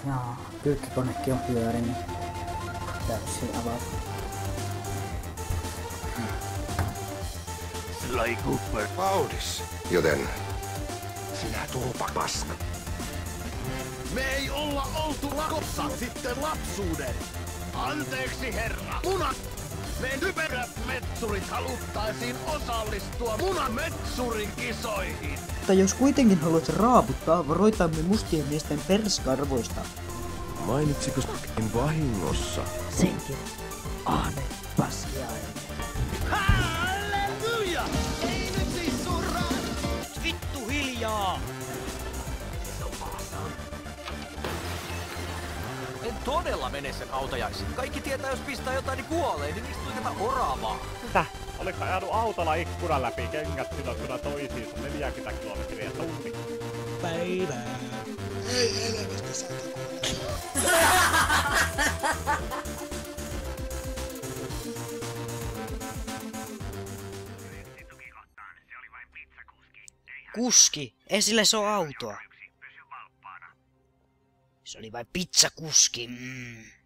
Jaa, pyykkikonekin on pyörinyt. Täysin avata. Sly Cooper. Vauhdis. Joten sinä turpa paska. Me ei olla oltu lakossa sitten lapsuuden. Anteeksi herra. Munat! Me typerät metsurit haluttaisiin osallistua munametsurin kisoihin. Mutta jos kuitenkin haluat raaputtaa, varoitamme mustien miesten perskarvoista. Mainitsiko vahingossa? Senkin. Ahne paskiainen. Halleluja! Ei nyt siis surraa! Vittu hiljaa! En todella mene sen hautajaisiin. Kaikki tietää, jos pistää jotain, niin kuolee, niin mistä tuli tämä oravaa? Mitä? Oliko ajanut autolla ikkunan läpi, kengät sidottuna toisiinsa 40 kilometriä tunti? Päivää. Ei helvetti saata. Kuski, ei sille se ole autoa. Se oli vain pizzakuski.